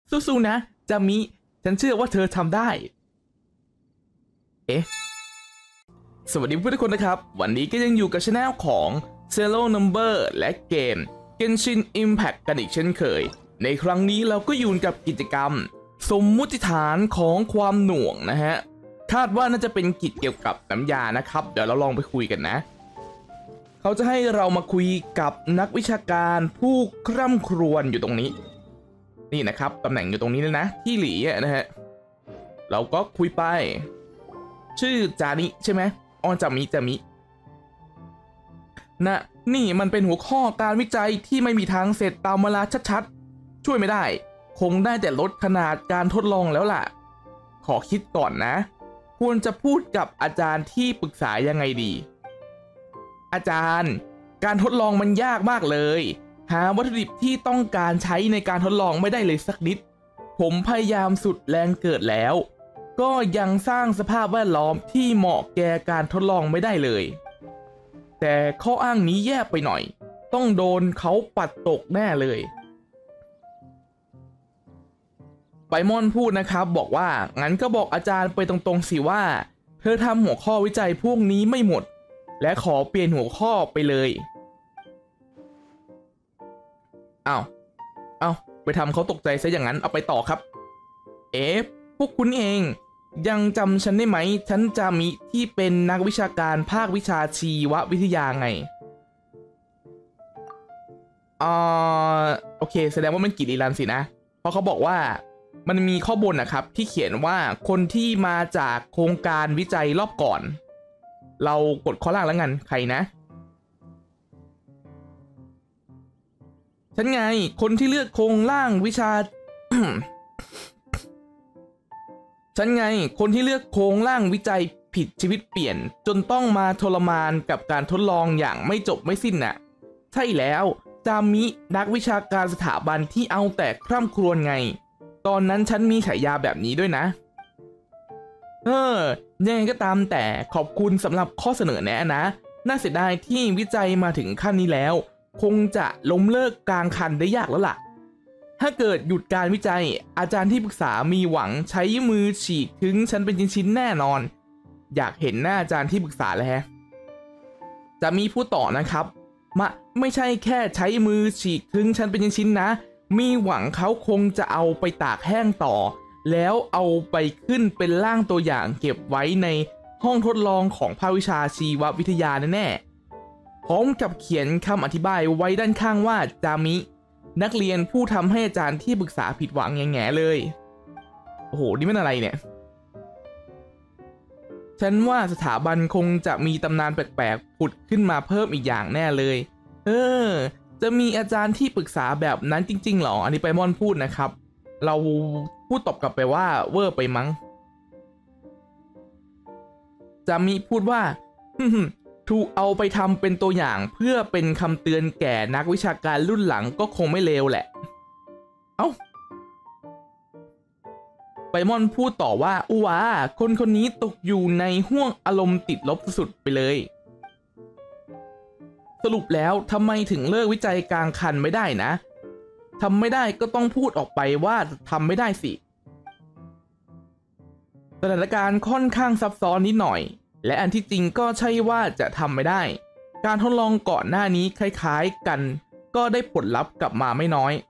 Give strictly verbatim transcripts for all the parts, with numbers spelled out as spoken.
สู้ๆนะจามิฉันเชื่อว่าเธอทำได้เอ๊ะสวัสดีเพื่อนทุกคนนะครับวันนี้ก็ยังอยู่กับช anel ของ Zero Number และเกม Genshin Impact กันอีกเช่นเคยในครั้งนี้เราก็อยู่กับกิจกรรมสมมุติฐานของความหน่วงนะฮะคาดว่าน่าจะเป็นกิจเกี่ยวกับน้ำยานะครับเดี๋ยวเราลองไปคุยกันนะเขาจะให้เรามาคุยกับนักวิชาการผู้คร่ำครวญอยู่ตรงนี้นี่นะครับตำแหน่งอยู่ตรงนี้เลยนะที่หลีนะฮะเราก็คุยไปชื่อจานิใช่ไหมอ๋อจามิจามินะนี่มันเป็นหัวข้อการวิจัยที่ไม่มีทางเสร็จตามเวลาชัดๆช่วยไม่ได้คงได้แต่ลดขนาดการทดลองแล้วล่ะขอคิดก่อนนะควรจะพูดกับอาจารย์ที่ปรึกษายังไงดีอาจารย์การทดลองมันยากมากเลยหาวัตถุดิบที่ต้องการใช้ในการทดลองไม่ได้เลยสักนิดผมพยายามสุดแรงเกิดแล้วก็ยังสร้างสภาพแวดล้อมที่เหมาะแก่การทดลองไม่ได้เลยแต่ข้ออ้างนี้แย่ไปหน่อยต้องโดนเขาปัดตกแน่เลยไปมอนพูดนะครับบอกว่างั้นก็บอกอาจารย์ไปตรงๆสิว่าเธอทำหัวข้อวิจัยพวกนี้ไม่หมดและขอเปลี่ยนหัวข้อไปเลยอ้าวอ้าวไปทำเขาตกใจซะอย่างนั้นเอาไปต่อครับเอ๊ะพวกคุณเองยังจำฉันได้ไหมฉันจามิที่เป็นนักวิชาการภาควิชาชีววิทยาไงอ่าโอเคแสดงว่ามันกิริรันสินะเพราะเขาบอกว่ามันมีข้อบนนะครับที่เขียนว่าคนที่มาจากโครงการวิจัยรอบก่อนเรากดข้อล่างแล้วกันใครนะฉันไงคนที่เลือกโครงล่างวิชา ฉันไงคนที่เลือกโครงล่างวิจัยผิดชีวิตเปลี่ยนจนต้องมาทรมานกับการทดลองอย่างไม่จบไม่สิ้นน่ะใช่แล้วจามินักวิชาการสถาบันที่เอาแต่คร่ำครวญไงตอนนั้นฉันมีฉายาแบบนี้ด้วยนะเออยังไงก็ตามแต่ขอบคุณสำหรับข้อเสนอแนะนะน่าเสียดายที่วิจัยมาถึงขั้นนี้แล้วคงจะล้มเลิกกลางคันได้ยากแล้วล่ะถ้าเกิดหยุดการวิจัยอาจารย์ที่ปรึกษามีหวังใช้มือฉีกถึงฉันเป็นชิ้นๆแน่นอนอยากเห็นหน้าอาจารย์ที่ปรึกษาแล้วจะมีผู้ต่อนะครับมะไม่ใช่แค่ใช้มือฉีกถึงฉันเป็นชิ้นๆนะมีหวังเขาคงจะเอาไปตากแห้งต่อแล้วเอาไปขึ้นเป็นร่างตัวอย่างเก็บไว้ในห้องทดลองของภาควิชาชีววิทยาแน่ๆพร้อมกับเขียนคำอธิบายไว้ด้านข้างว่าจามินักเรียนผู้ทำให้อาจารย์ที่ปรึกษาผิดหวังแง่ๆเลยโอ้โหนี่มันอะไรเนี่ยฉันว่าสถาบันคงจะมีตำนานแปลกๆผุดขึ้นมาเพิ่มอีกอย่างแน่เลยเออจะมีอาจารย์ที่ปรึกษาแบบนั้นจริงๆหรออันนี้ไปมอนพูดนะครับเราพูดตอบกลับไปว่าเวอร์ไปมั้งจามิพูดว่าถูกเอาไปทำเป็นตัวอย่างเพื่อเป็นคำเตือนแก่นักวิชาการรุ่นหลังก็คงไม่เลวแหละเอ้าไปมอนพูดต่อว่าอู้ว้าคนคนนี้ตกอยู่ในห้วงอารมณ์ติดลบสุดไปเลยสรุปแล้วทำไมถึงเลิกวิจัยกลางคันไม่ได้นะทำไม่ได้ก็ต้องพูดออกไปว่าทำไม่ได้สิสถานการณ์ค่อนข้างซับซ้อนนิดหน่อยและอันที่จริงก็ใช่ว่าจะทำไม่ได้การทดลองก่อนหน้านี้คล้ายๆกันก็ได้ผลลัพธ์กลับมาไม่น้อย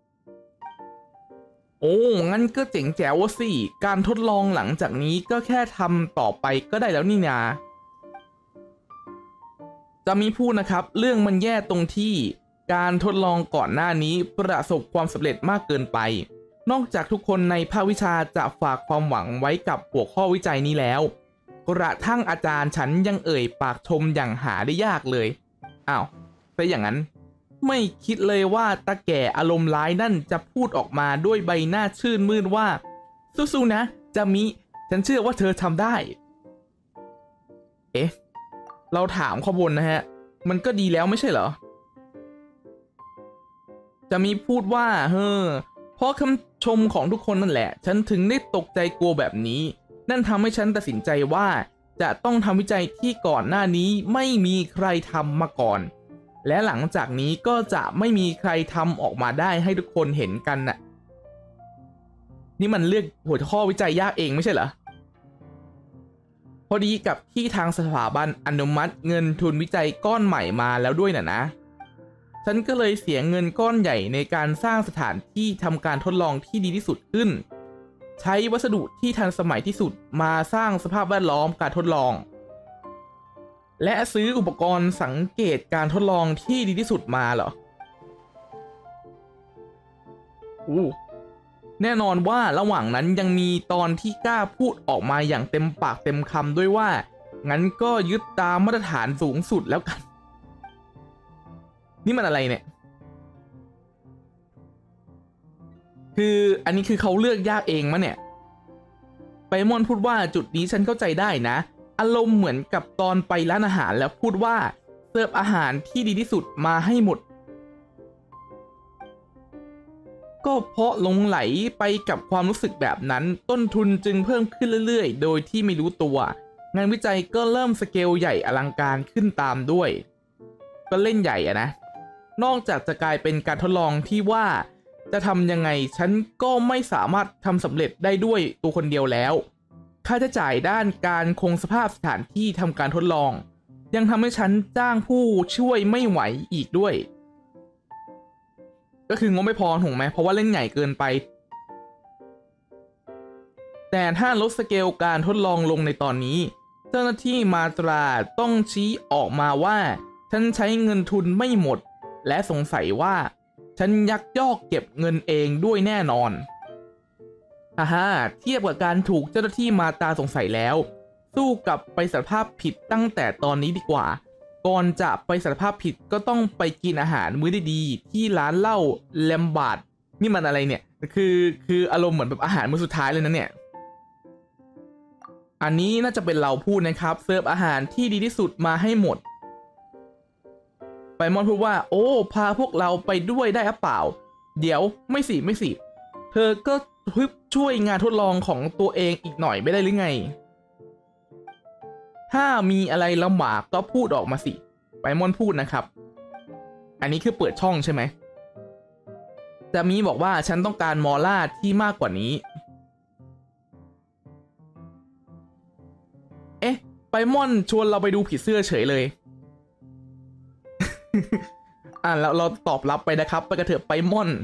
โอ้งั้นก็เจ๋งแจ๋วสิการทดลองหลังจากนี้ก็แค่ทำต่อไปก็ได้แล้วนี่นาจะมีพูดนะครับเรื่องมันแย่ตรงที่การทดลองก่อนหน้านี้ประสบความสำเร็จมากเกินไปนอกจากทุกคนในภาควิชาจะฝากความหวังไว้กับหัวข้อวิจัยนี้แล้วกระทั่งอาจารย์ฉันยังเอ่ยปากชมอย่างหาได้ยากเลยอ้าวแต่อย่างนั้นไม่คิดเลยว่าตาแก่อารมณ์ร้ายนั่นจะพูดออกมาด้วยใบหน้าชื่นมื่นว่าสู้ๆนะจามิฉันเชื่อว่าเธอทำได้เอ๊ะเราถามข้อบนนะฮะมันก็ดีแล้วไม่ใช่เหรอจะมีพูดว่าเฮ้อเพราะคำชมของทุกคนนั่นแหละฉันถึงได้ตกใจกลัวแบบนี้นั่นทำให้ฉันตัดสินใจว่าจะต้องทำวิจัยที่ก่อนหน้านี้ไม่มีใครทำมาก่อนและหลังจากนี้ก็จะไม่มีใครทำออกมาได้ให้ทุกคนเห็นกันน่ะนี่มันเลือกหัวข้อวิจัยยากเองไม่ใช่เหรอพอดีกับที่ทางสถาบันอนุมัติเงินทุนวิจัยก้อนใหม่มาแล้วด้วยน่ะนะฉันก็เลยเสียเงินก้อนใหญ่ในการสร้างสถานที่ทำการทดลองที่ดีที่สุดขึ้นใช้วัสดุที่ทันสมัยที่สุดมาสร้างสภาพแวดล้อมการทดลองและซื้ออุปกรณ์สังเกตการทดลองที่ดีที่สุดมาเหรออู้แน่นอนว่าระหว่างนั้นยังมีตอนที่กล้าพูดออกมาอย่างเต็มปากเต็มคำด้วยว่างั้นก็ยึดตามมาตรฐานสูงสุดแล้วกันนี่มันอะไรเนี่ยคืออันนี้คือเขาเลือกยากเองมะเนี่ยไปมอนพูดว่าจุดนี้ฉันเข้าใจได้นะอารมณ์เหมือนกับตอนไปร้านอาหารแล้วพูดว่าเสิร์ฟอาหารที่ดีที่สุดมาให้หมดก็เพราะหลงไหลไปกับความรู้สึกแบบนั้นต้นทุนจึงเพิ่มขึ้นเรื่อยๆโดยที่ไม่รู้ตัวงานวิจัยก็เริ่มสเกลใหญ่อลังการขึ้นตามด้วยก็เล่นใหญ่อะนะนอกจากจะกลายเป็นการทดลองที่ว่าจะทำยังไงฉันก็ไม่สามารถทำสำเร็จได้ด้วยตัวคนเดียวแล้วค่าใช้จ่ายด้านการคงสภาพสถานที่ทำการทดลองยังทำให้ฉันจ้างผู้ช่วยไม่ไหวอีกด้วยก็คืองบไม่พอถูกไหมเพราะว่าเล่นใหญ่เกินไปแต่ถ้าลดสเกลการทดลองลงในตอนนี้เจ้าหน้าที่มาตราต้องชี้ออกมาว่าฉันใช้เงินทุนไม่หมดและสงสัยว่าฉันยักยอกเก็บเงินเองด้วยแน่นอนฮ่าฮ่าเทียบกับการถูกเจ้าหน้าที่มาตราสงสัยแล้วสู้กับไปสารภาพผิดตั้งแต่ตอนนี้ดีกว่าก่อนจะไปสารภาพผิดก็ต้องไปกินอาหารมื้อดีๆที่ร้านเหล้าแลมบาร์ดนี่มันอะไรเนี่ยคือคืออารมณ์เหมือนแบบอาหารมื้อสุดท้ายเลยนะเนี่ยอันนี้น่าจะเป็นเราพูดนะครับเสิร์ฟอาหารที่ดีที่สุดมาให้หมดไปมอนพูดว่าโอ้พาพวกเราไปด้วยได้หรือเปล่าเดี๋ยวไม่สิไม่สิเธอก็ช่วยงานทดลองของตัวเองอีกหน่อยไม่ได้หรือไงถ้ามีอะไรลำบากก็พูดออกมาสิไปมอนพูดนะครับอันนี้คือเปิดช่องใช่ไหมแต่มีบอกว่าฉันต้องการมอล่าที่มากกว่านี้เอ๊ะไปมอนชวนเราไปดูผีเสื้อเฉยเลย อ่าแล้วเราตอบรับไปนะครับไปกระเถิบไปมอน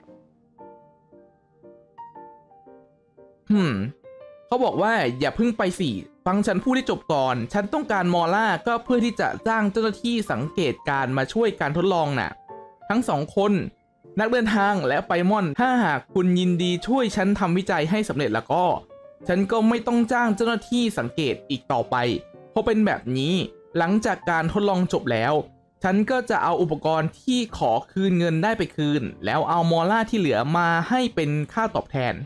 หืมเขาบอกว่าอย่าเพิ่งไปสิฟังฉันพูดให้จบก่อนฉันต้องการมอล่าก็เพื่อที่จะจ้างเจ้าหน้าที่สังเกตการมาช่วยการทดลองน่ะทั้งสองคนนักเดินทางและไปมอนถ้าหากคุณยินดีช่วยฉันทำวิจัยให้สำเร็จแล้วก็ฉันก็ไม่ต้องจ้างเจ้าหน้าที่สังเกตอีกต่อไปเพราะเป็นแบบนี้หลังจากการทดลองจบแล้วฉันก็จะเอาอุปกรณ์ที่ขอคืนเงินได้ไปคืนแล้วเอามอล่าที่เหลือมาให้เป็นค่าตอบแทน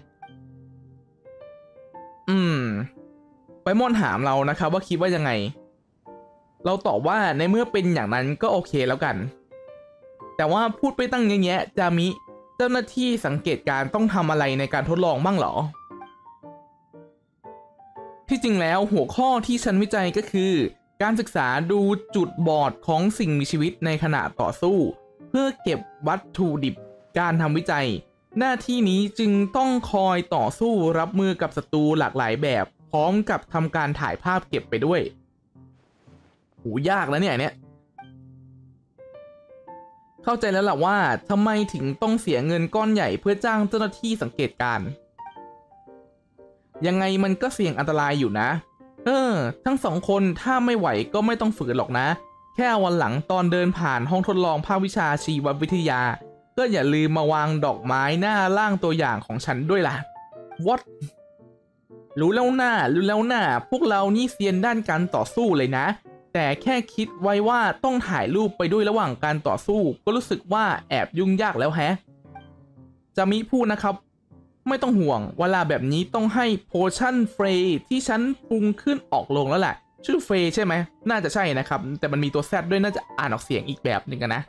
อืมไปมอนถามเรานะครับว่าคิดว่ายังไงเราตอบว่าในเมื่อเป็นอย่างนั้นก็โอเคแล้วกันแต่ว่าพูดไปตั้งเยอะแยะจามิเจ้าหน้าที่สังเกตการต้องทำอะไรในการทดลองบ้างหรอที่จริงแล้วหัวข้อที่ฉันวิจัยก็คือการศึกษาดูจุดบอดของสิ่งมีชีวิตในขณะต่อสู้เพื่อเก็บวัตถุดิบการทำวิจัยหน้าที่นี้จึงต้องคอยต่อสู้รับมือกับศัตรูหลากหลายแบบพร้อมกับทำการถ่ายภาพเก็บไปด้วยโหยากแล้วเนี่ยเนี่ยเข้าใจแล้วล่ะว่าทำไมถึงต้องเสียเงินก้อนใหญ่เพื่อจ้างเจ้าหน้าที่สังเกตการยังไงมันก็เสี่ยงอันตรายอยู่นะเออทั้งสองคนถ้าไม่ไหวก็ไม่ต้องฝืนหรอกนะแค่วันหลังตอนเดินผ่านห้องทดลองภาควิชาชีววิทยาก็อย่าลืมมาวางดอกไม้หน้าร่างตัวอย่างของฉันด้วยล่ะ What รู้แล้วหน้ารู้แล้วหน้าพวกเรานี่เซียนด้านการต่อสู้เลยนะแต่แค่คิดไว้ว่าต้องถ่ายรูปไปด้วยระหว่างการต่อสู้ก็รู้สึกว่าแอบยุ่งยากแล้วแฮะจะมีพูดนะครับไม่ต้องห่วงเวลาแบบนี้ต้องให้โพชั่นเฟรที่ฉันปรุงขึ้นออกลงแล้วแหละชื่อเฟรใช่ไหมน่าจะใช่นะครับแต่มันมีตัวแซดด้วยน่าจะอ่านออกเสียงอีกแบบหนึ่งกันนะ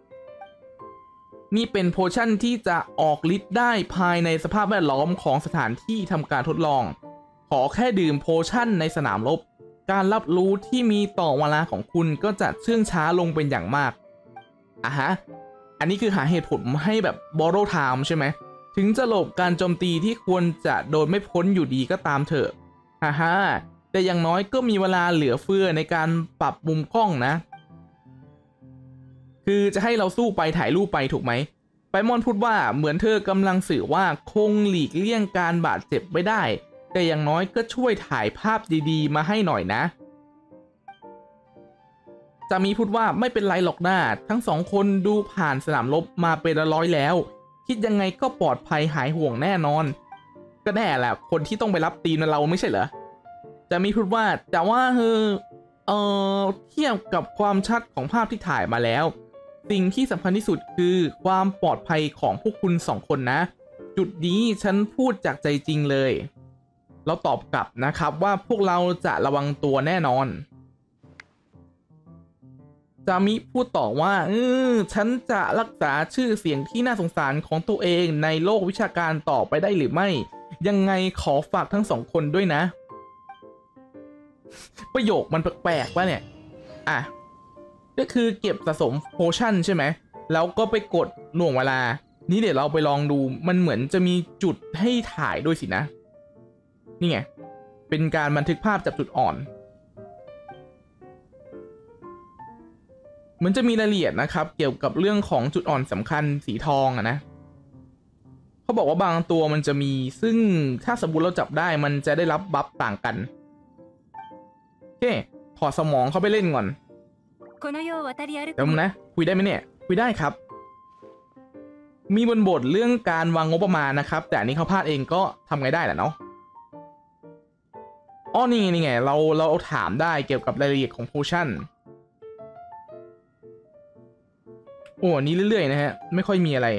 นี่เป็นโพชั่นที่จะออกฤทธิ์ได้ภายในสภาพแวดล้อมของสถานที่ทำการทดลองขอแค่ดื่มโพชั่นในสนามรบการรับรู้ที่มีต่อเวลาของคุณก็จะเชื่องช้าลงเป็นอย่างมากอ่ะฮะอันนี้คือหาเหตุผลให้แบบ borrow time ใช่ไหมถึงจะหลบการโจมตีที่ควรจะโดนไม่พ้นอยู่ดีก็ตามเถอะฮ่าฮ่าแต่อย่างน้อยก็มีเวลาเหลือเฟือในการปรับมุมกล้องนะคือจะให้เราสู้ไปถ่ายรูปไปถูกไหมไปมอนพูดว่าเหมือนเธอกำลังสื่อว่าคงหลีกเลี่ยงการบาดเจ็บไม่ได้แต่อย่างน้อยก็ช่วยถ่ายภาพดีๆมาให้หน่อยนะจามีพูดว่าไม่เป็นไรหรอกนะทั้งสองคนดูผ่านสนามรบมาเป็นร้อยแล้วคิดยังไงก็ปลอดภัยหายห่วงแน่นอนก็แน่แหละคนที่ต้องไปรับตีนเราไม่ใช่เหรอจามีพูดว่าแต่ว่าเออเออเทียบกับความชัดของภาพที่ถ่ายมาแล้วสิ่งที่สำคัญที่สุดคือความปลอดภัยของพวกคุณสองคนนะจุดนี้ฉันพูดจากใจจริงเลยเราตอบกลับนะครับว่าพวกเราจะระวังตัวแน่นอนจามิพูดต่อว่าเออฉันจะรักษาชื่อเสียงที่น่าสงสารของตัวเองในโลกวิชาการต่อไปได้หรือไม่ยังไงขอฝากทั้งสองคนด้วยนะประโยคมันแปลกๆว่าเนี่ยอ่ะก็คือเก็บสะสมโพชั่นใช่ไหมแล้วก็ไปกดหน่วงเวลานี่เดี๋ยวเราไปลองดูมันเหมือนจะมีจุดให้ถ่ายด้วยสินะนี่ไงเป็นการบันทึกภาพจับจุดอ่อนเหมือนจะมีรายละเอียดนะครับเกี่ยวกับเรื่องของจุดอ่อนสำคัญสีทองอะนะเขาบอกว่าบางตัวมันจะมีซึ่งถ้าสมมติเราจับได้มันจะได้รับบัฟต่างกันโอเคถอดสมองเข้าไปเล่นก่อนเดี๋ยวนะคุยได้ไหมเนี่ยคุยได้ครับมีบนบทเรื่องการวางงบประมาณนะครับแต่อันนี้เขาพลาดเองก็ทำไงได้แหละเนาะอ้อนี่ไงนี่ไงเราเราถามได้เกี่ยวกับรายละเอียดของโพชั่นโอ้นี้เรื่อยๆนะฮะไม่ค่อยมีอะไร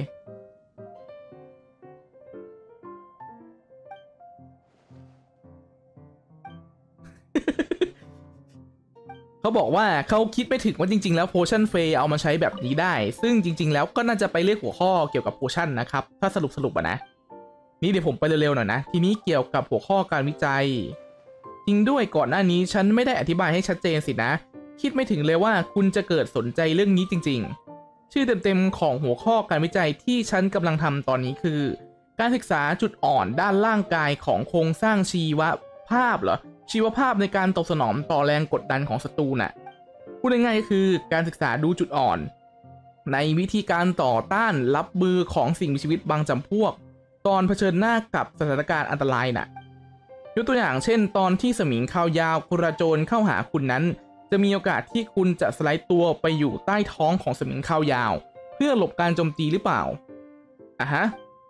เขาบอกว่าเขาคิดไม่ถึงว่าจริงๆแล้วโพชั่นเฟย์เอามาใช้แบบนี้ได้ซึ่งจริงๆแล้วก็น่าจะไปเรียกหัวข้อเกี่ยวกับโพชั่นนะครับถ้าสรุปสรุปอะนะนี่เดี๋ยวผมไปเร็วๆหน่อยนะทีนี้เกี่ยวกับหัวข้อการวิจัยจริงด้วยก่อนหน้านี้ฉันไม่ได้อธิบายให้ชัดเจนสินะคิดไม่ถึงเลยว่าคุณจะเกิดสนใจเรื่องนี้จริงๆชื่อเต็มๆของหัวข้อการวิจัยที่ฉันกำลังทำตอนนี้คือการศึกษาจุดอ่อนด้านร่างกายของโครงสร้างชีวภาพเหรอชีวภาพในการตอบสนองต่อแรงกดดันของศัตรูน่ะพูดง่ายๆคือการศึกษาดูจุดอ่อนในวิธีการต่อต้านรับมือของสิ่งมีชีวิตบางจำพวกตอนเผชิญหน้ากับสถานการณ์อันตรายน่ะยกตัวอย่างเช่นตอนที่สมิงคาวยาวกระโจนเข้าหาคุณนั้นจะมีโอกาสที่คุณจะสไลด์ตัวไปอยู่ใต้ท้องของสมิงคาวยาวเพื่อหลบการโจมตีหรือเปล่าอ่ะฮะ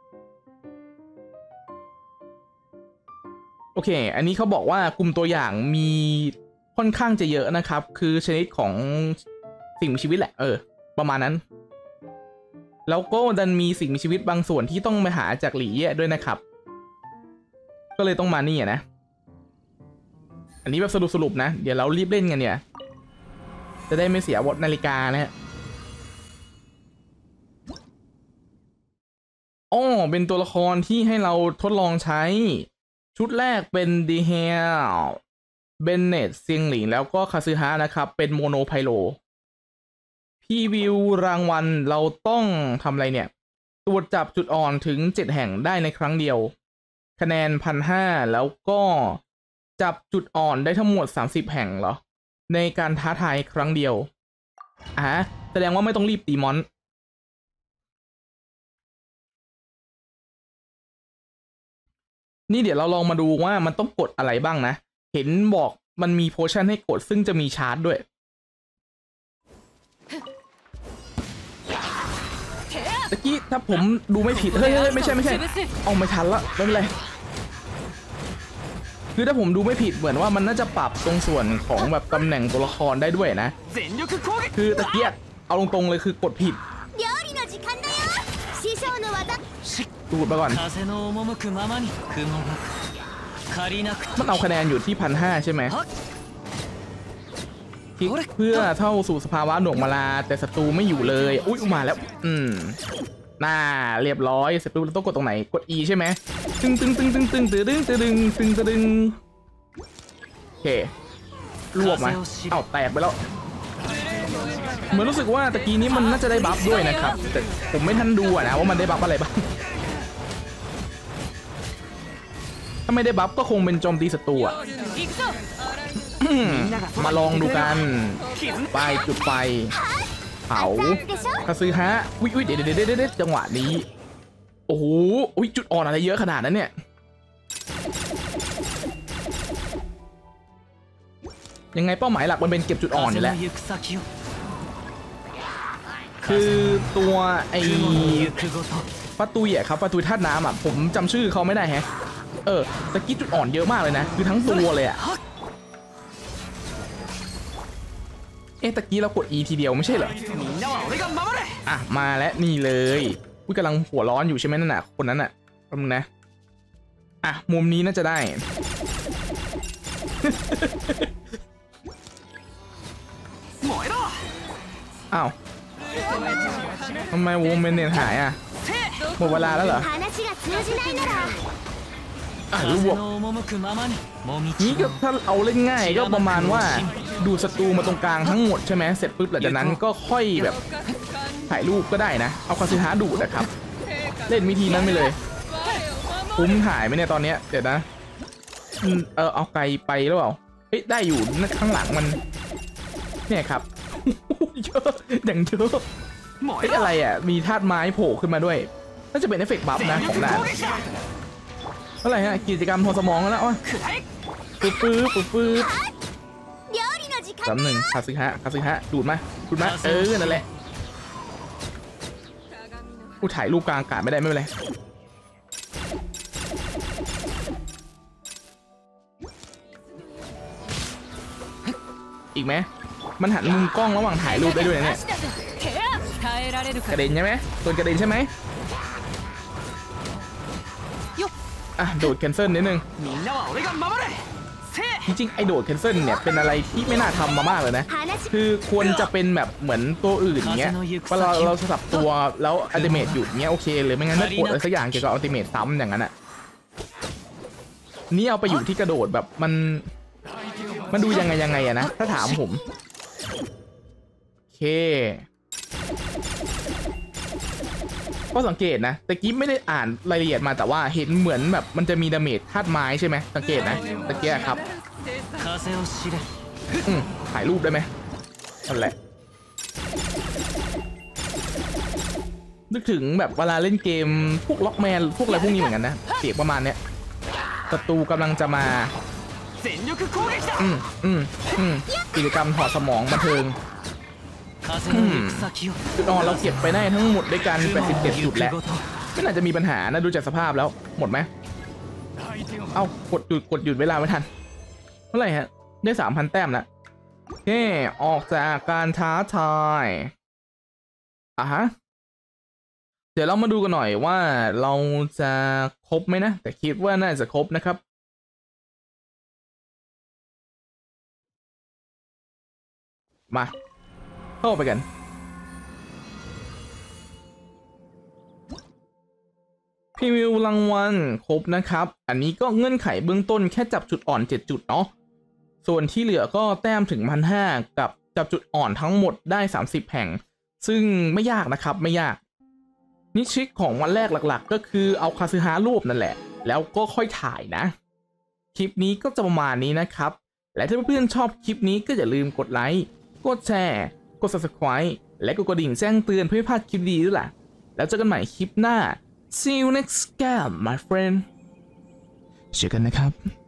โอเคอันนี้เขาบอกว่ากลุ่มตัวอย่างมีค่อนข้างจะเยอะนะครับคือชนิดของสิ่งมีชีวิตแหละเออประมาณนั้นแล้วก็ดันมีสิ่งมีชีวิตบางส่วนที่ต้องไปหาจากหลี่เย่ด้วยนะครับก็เลยต้องมานี่นะอันนี้แบบสรุปสรุปนะเดี๋ยวเรารีบเล่นกันเนี่ยจะได้ไม่เสียวัดนาฬิกานะฮะอ๋อเป็นตัวละครที่ให้เราทดลองใช้ชุดแรกเป็นดีเฮลเบนเนตเซียงหลิงแล้วก็คาซึฮะนะครับเป็นโมโนไพโลพี่วิวรางวัลเราต้องทำอะไรเนี่ยตรวจจับจุดอ่อนถึงเจ็ดแห่งได้ในครั้งเดียวคะแนนพันห้าแล้วก็จับจุดอ่อนได้ทั้งหมดสามสิบแห่งเหรอในการท้าทายครั้งเดียวอ่ะแสดงว่าไม่ต้องรีบตีมอนนี่เดี๋ยวเราลองมาดูว่ามันต้องกดอะไรบ้างนะเห็นบอกมันมีโพชั่นให้กดซึ่งจะมีชาร์จด้วยตะกี้ถ้าผมดูไม่ผิดเฮ้ยไม่ใช่ไม่ใช่เอาไม่ทันละไม่เป็นไรคือถ้าผมดูไม่ผิดเหมือนว่ามันน่าจะปรับตรงส่วนของแบบตำแหน่งตัวละครได้ด้วยนะคือตะกี้เอาตรงๆเลยคือกดผิดดูดมาก่อนมันเอาคะแนนอยู่ที่พันห้าใช่ไหมคลิกเพื่อเท่าสู่สภาวะหน่วงมาลาแต่ศัตรูไม่อยู่เลยอุ้ยมาแล้วอืมน่าเรียบร้อยศัตรูต้องกดตรงไหนกด E ใช่ไหมตึงตึงตึงตึงตึงตึงตึงตึงตึงตึงโอเครวบมาเอ้าแตกไปแล้วเหมือนรู้สึกว่าตะกี้นี้มันน่าจะได้บัฟด้วยนะครับแต่ผมไม่ทันดูนะว่ามันได้บัฟอะไรบ้างถ้าไม่ได้บัฟก็คงเป็นโจมตีศัตรูอะมาลองดูกันไปจุดไฟเผาคาซึฮะวิวิเดี๋ยวเดี๋ยวเดี๋ยวจังหวะนี้โอ้โหจุดอ่อนอะไรเยอะขนาดนั้นเนี่ยยังไงเป้าหมายหลักมันเป็นเก็บจุดอ่อนอยู่แล้วคือตัวไอ้ปาตุยอะครับปาตุยธาตุน้ำอะผมจำชื่อเขาไม่ได้แฮะเออตะกี้จุดอ่อนเยอะมากเลยนะคือทั้งตัวเลยอะเอ๊ะตะกี้เรากด E ทีเดียวไม่ใช่เหรออ่ะมาแล้วนี่เลยอุ้ยกำลังหัวร้อนอยู่ใช่ไหมนั่นน่ะคนนั้นน่ะแป๊บนึงนะอ่ะมุมนี้น่าจะได้อ้าวทำไมวงเมนเนตหายอ่ะหมดเวลาแล้วเหรออ่ะรวบนี่ก็ถ้าเอาเล่นง่ายก็ประมาณว่าดูศัตรูมาตรงกลางทั้งหมดใช่ไหมเสร็จปุ๊บหลังจากนั้นก็ค่อยแบบถ่ายรูปก็ได้นะเอาคาสิฮะดูดนะครับเล่นวิธีนั้นไปเลยคุ้มถ่ายไหมเนี่ยตอนเนี้ยเดี๋ยวนะเออเอาไกลไปหรือเปล่าเฮ้ยได้อยู่ข้างหลังมันเนี่ยครับเยอะอย่างเยอะไอ้อะไรอ่ะมีธาตุไม้โผล่ขึ้นมาด้วยน่าจะเป็นเอฟเฟกต์บัฟนะของด่านเท่าไหร่ฮะกิจกรรมโทรสมองแล้ววะปื๊บปื๊บปื๊บปื๊บสามหนึ่งคาซึฮะคาซึฮะดูดมาดูดมาเออนั่นแหละกูถ่ายรูปกลางอากาศไม่ได้ไม่เป็นไรอีกไหมมันหันมุมกล้องระหว่างถ่ายรูปได้ด้วยเนี่ยกระเด็นใช่ไหมตัวกระเด็นใช่ไหมอ่ะโดดแคนเซิลนิดนึงจริงๆไอโดดแคนเซิลเนี่ยเป็นอะไรที่ไม่น่าทำมามากเลยนะคือควรจะเป็นแบบเหมือนตัวอื่นเงี้ยเวลาเราสลับตัวแล้วอัลติเมทหยุดเงี้ยโอเคเลยไม่งั้นถ้ากดอะไรสักอย่างเกี่ยวกับอัลติเมทซ้ำอย่างนั้นอ่ะนี่เอาไปอยู่ที่กระโดดแบบมันมันดูยังไงยังไงอะนะถ้าถามผมโอเคก็สังเกตนะแต่กิ๊บไม่ได้อ่านรายละเอียดมาแต่ว่าเห็นเหมือนแบบมันจะมีดาเมจธาตุไม้ใช่ไหมสังเกตนะตะเกียครับอืมถ่ายรูปได้ไหมนั่นแหละนึกถึงแบบเวลาเล่นเกมพวกล็อกแมนพวกอะไรพวกนี้เหมือนกันนะเสียงประมาณเนี้ยศัตรูกำลังจะมาอืมอืมอืมกิจกรรมถอดสมองบันเทิงจุดอ่อนเราเก็บไปได้ทั้งหมดด้วยกันแปดสิบเจ็ดจุดแล้วไม่น่าจะมีปัญหานะดูจากสภาพแล้วหมดไหมเอ้ากดหยุดกดหยุดเวลาไม่ทันเท่าไหร่ฮะได้สามพันแต้มแล้วโอเคออกจากการท้าทายอ่ะฮะเดี๋ยวเรามาดูกันหน่อยว่าเราจะครบไหมนะแต่คิดว่าน่าจะครบนะครับมาเข้าไปกันพรีวิวรางวัลครบนะครับอันนี้ก็เงื่อนไขเบื้องต้นแค่จับจุดอ่อนเจ็ดจุดเนาะส่วนที่เหลือก็แต้มถึง หนึ่งพันห้าร้อย กับจับจุดอ่อนทั้งหมดได้สามสิบแห่งซึ่งไม่ยากนะครับไม่ยากนิชิกของวันแรกหลักๆก็คือเอาคาซึฮะรวบนั่นแหละแล้วก็ค่อยถ่ายนะคลิปนี้ก็จะประมาณนี้นะครับและถ้าเพื่อนๆชอบคลิปนี้ก็อย่าลืมกดไลค์กดแชร์กด ซับสไครบ์ และกดกระดิ่งแจ้งเตือนเพื่อไม่พลาดคลิปดีด้วยล่ะแล้วเจอกันใหม่คลิปหน้า See you next game my friend เจอกันนะครับ